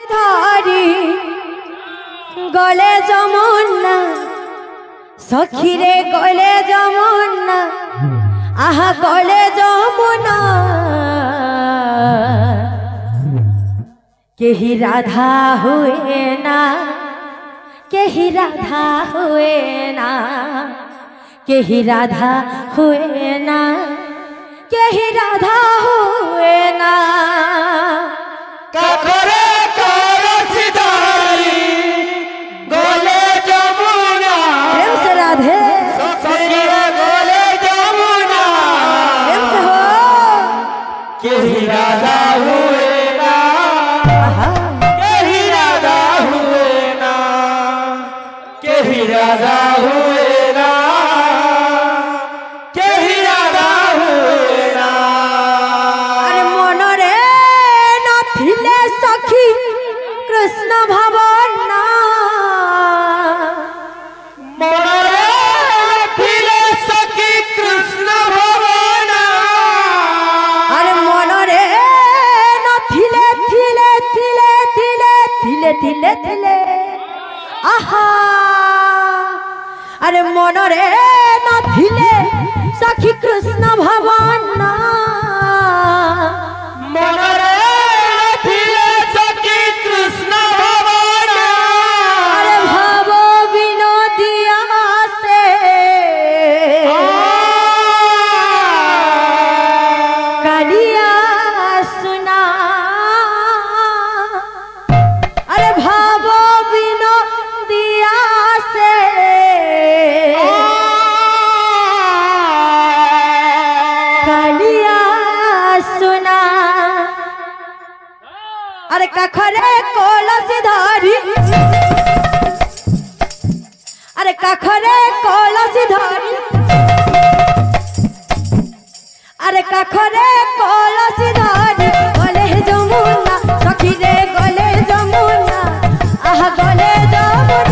धारी गले जमुना सखी रे गले जमुना आहा गले जमुना केही राधा हुए ना केही राधा हुए ना केही राधा हुए ना केही राधा हुए ना काखरे कलसीधारी गले जमुना प्रेम से राधे सखी रे गले जमुना प्रेम से हो केही राधा हुए ना केही राधा हुए ना केही राधा हुए ना केही राधा हुए ना अरे मन रे नथिले सखी कृष्ण भावना मनरे नथिले सखी कृष्ण भावना अरे मन रे नथिले थिले थिले थिले थिले थिले थिले आहा अरे मन रे नथिले सखी कृष्ण भावना मनरे नथिले सखी कृष्ण भावना अरे भावो विनोदिया से कालिया सुना अरे भावो विनोदिया से कालिया सुना अरे काखरे कलसी धारी अरे काखरे कलसी धारी अरे काखरे कलसी धारी गले जमुना सखी रे गले जमुना आहा गले जमुना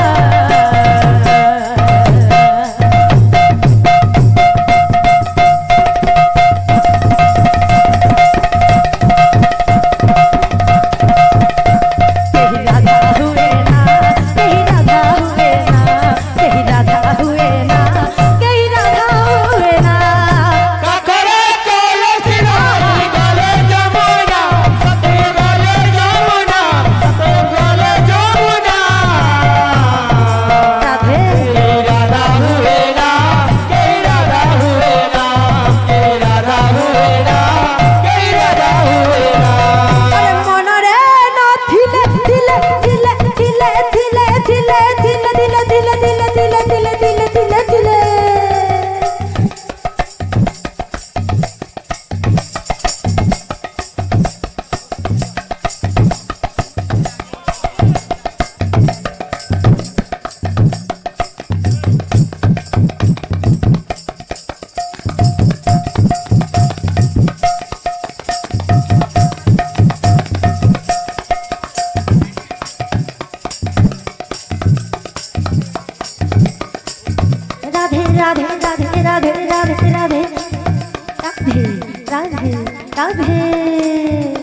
केही राधा हुए ना केही राधा हुए ना केही राधा हुए ना केही राधा हुए ना काखरे कलसीधारी गले जमुना सखी गले जमुना गले जमुना राधे केही राधा हुए ना केही राधा हुए ना केही राधा हुए ना केही राधा हुए ना अरे मन रे नथिले थिले थिले थिले थिले थिले थिले थिले थिले थिले थिले थिले थिले थिले थिले राधे राधे राधे राधे राधे राधे राधे राधे राधे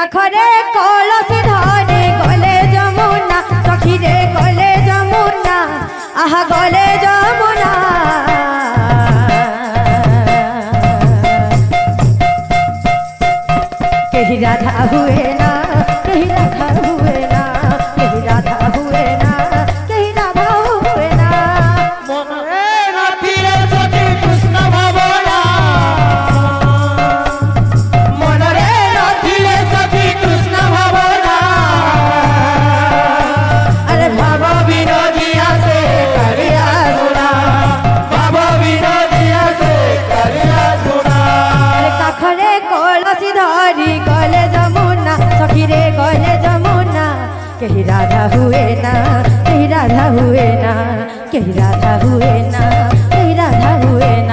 काखरे कलसी धरी गले जमुना सखी रे गले जमुना आहा गले जमुना कहीं राधा हुए ना कहीं राधा हुए ना कहीं राधा हुए ना कहीं राधा हुए ना মনরে নাথিলে সখী কৃষ্ণ ভাবনা মনরে নাথিলে সখী কৃষ্ণ ভাবনা अरे ভাব বিনোদিয়া সে করিয়া সুনা ভাব বিনোদিয়া সে করিয়া সুনা अरे काखरे कलसी धरी गले जमुना सखी रे गले जमुना कहीं राधा हुए ना कहीं राधा हुए ना कहीं राधा हुए ना कहीं राधा हुए ना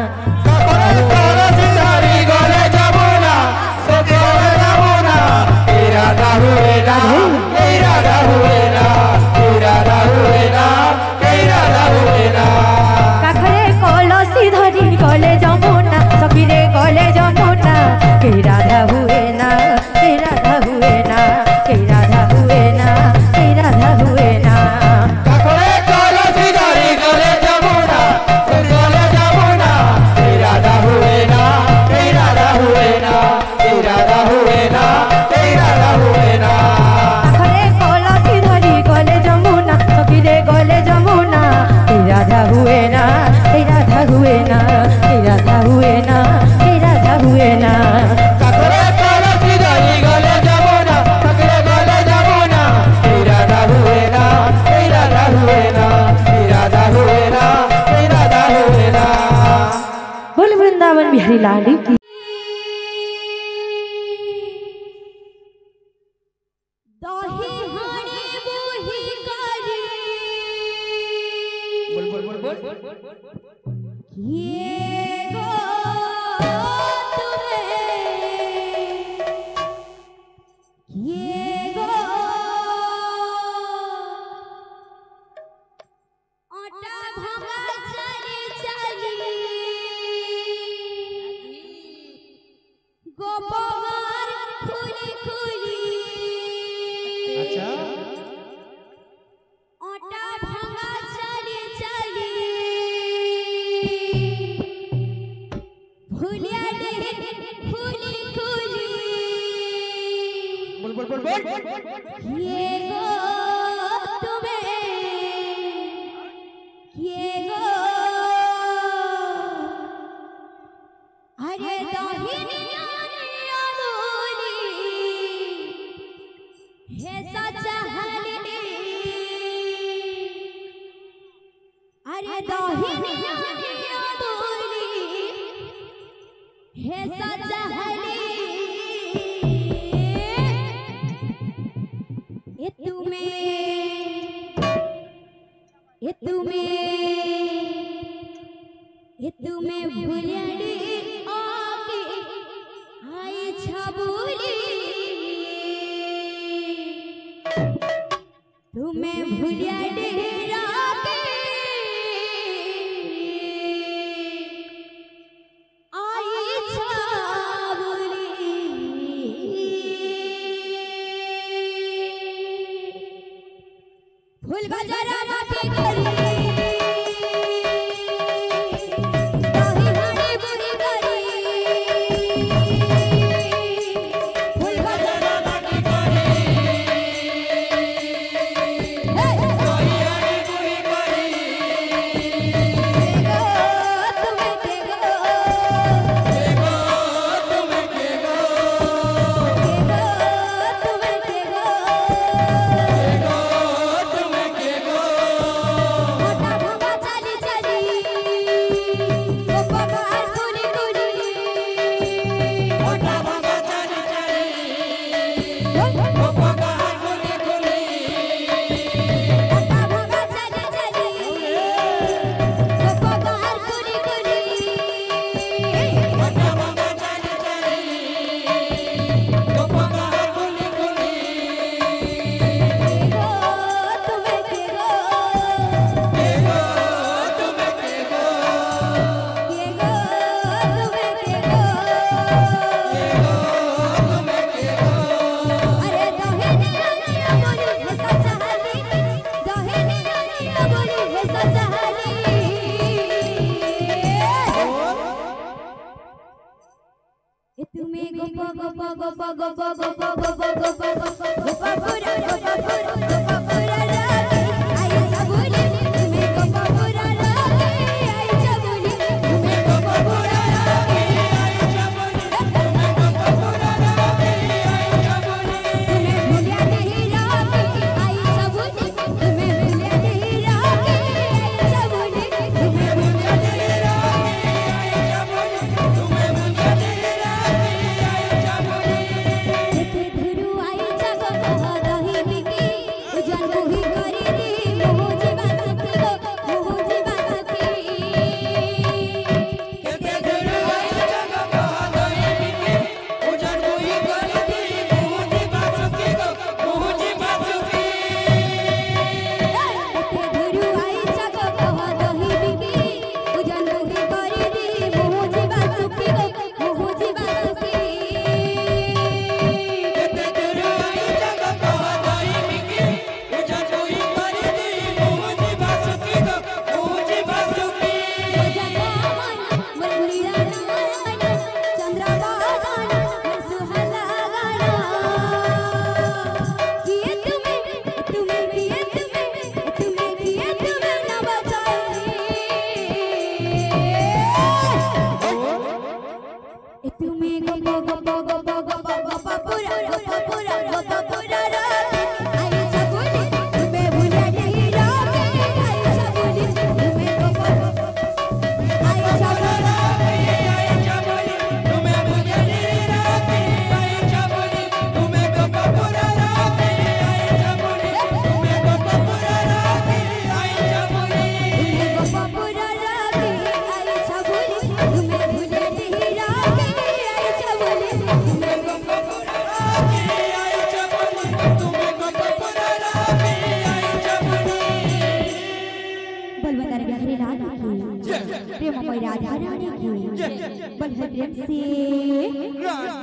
কলসি ধরি গলে যমুনা সে গলে যমুনা এই রাধা হুয়ে না এই রাধা হুয়ে না এই রাধা হুয়ে না এই রাধা হুয়ে না काखरे कलसी धरी गले जमुना सखी रे गले जमुना कहीं राधा हुए ना कहीं राधा हुए ना कहीं राधा हुए ना कहीं राधा हुए ना কাকরে কলসি ধরি গলে যমুনা সে গলে যমুনা এই রাধা হুয়ে না এই রাধা হুয়ে না এই রাধা হুয়ে না এই রাধা হুয়ে না काखरे कलसी धरी गले जमुना सखी रे गले जमुना कहीं राधा हुए ना कहीं राधा हुए ना कहीं राधा हुए ना कहीं राधा हुए ना কাকরে কলসি ধরি গলে যমুনা কাকরে গলে যমুনা এই রাধা হুয়ে না এই রাধা হুয়ে না এই রাধা হুয়ে না এই রাধা হুয়ে না बोल वृंदावन बिहारी लाल की दही हाणे मोही करी बोल बोल बोल बोल ये गो तुम्हें ये गो आटा भंगा चली चली गोबर खुली खुली अच्छा आटा भंगा चली चली भूलिया दिन खुली खुली बोल बोल बोल बोल ये गो तुम्हें ये गो अरे दाहिनिया बोली हे सच्चा हलनी अरे दाहिनिया बोली हे सच्चा हलनी ये तुम्हें भुलियाड़ी आके आई छबुली तुम्हें भुलियाड़ी राके आई छबुली फूल गजरा माटी करी दही हाड़ी बुरी करी फूल गजरा माटी करी दही हाड़ी बुरी करी प्रेम राधा रानी की बल प्रेम से